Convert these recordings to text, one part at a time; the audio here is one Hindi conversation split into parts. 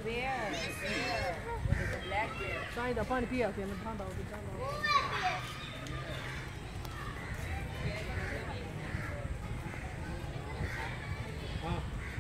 Bear. Bear. It's a black bear. 上一点放你屁眼前面看到就看到。啊。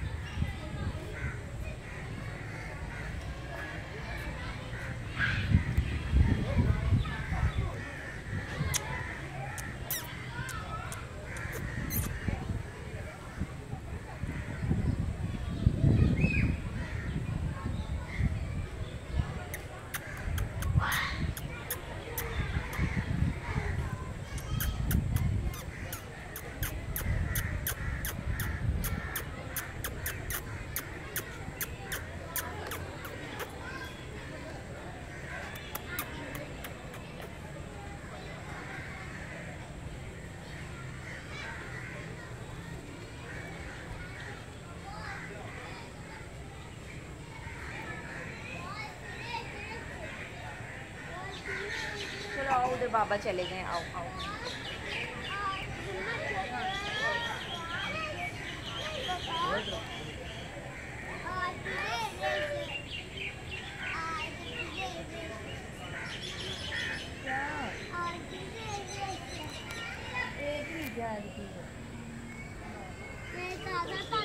आओ उधर बाबा चले गए आओ आओ एक ही